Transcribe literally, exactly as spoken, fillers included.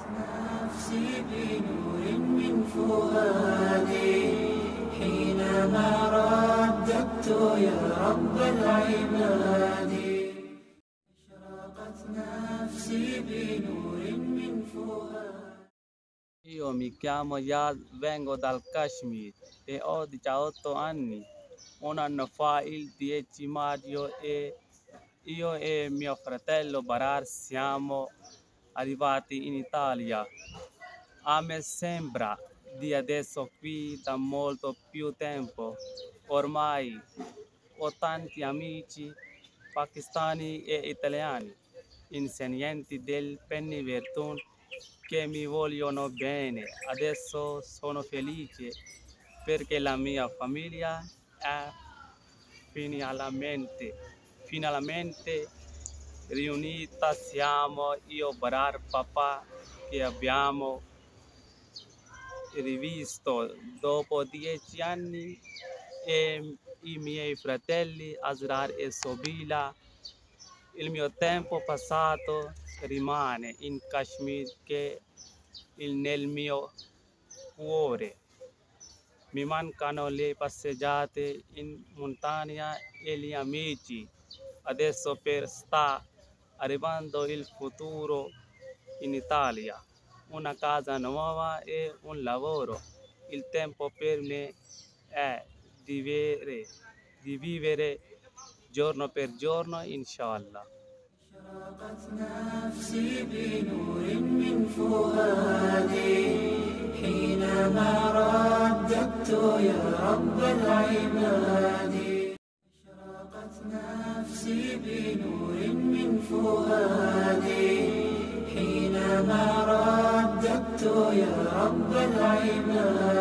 نفسي بنور من فؤادي حينما رددت يا رب العباد أشرقت نفسي بنور من فؤادي. Io mi chiamo Yad, vengo dal Kashmir e ho diciotto anni. Un anno fa, il dieci maggio, e io e mio fratello Barar siamo arrivati in Italia. A me sembra di adesso qui da molto più tempo. Ormai ho tanti amici pakistani e italiani, insegnanti del Penny Virtù, che mi vogliono bene. Adesso sono felice perché la mia famiglia è finalmente, finalmente riunita. Siamo io, Barar, papà, che abbiamo rivisto dopo dieci anni, e i miei fratelli Asrar e Sobila. Il mio tempo passato rimane in Kashmir che il nel mio cuore. Mi mancano le passeggiate in montagna e gli amici. Adesso per sta arrivando il futuro in Italia, una casa nuova e un lavoro. Il tempo per me è di vivere, di vivere giorno per giorno, inshallah. أشرقت نفسي بنور من فؤادي حينما رددت يا رب العباد أشرقت نفسي بنور من فؤادي حينما رددت يا رب العباد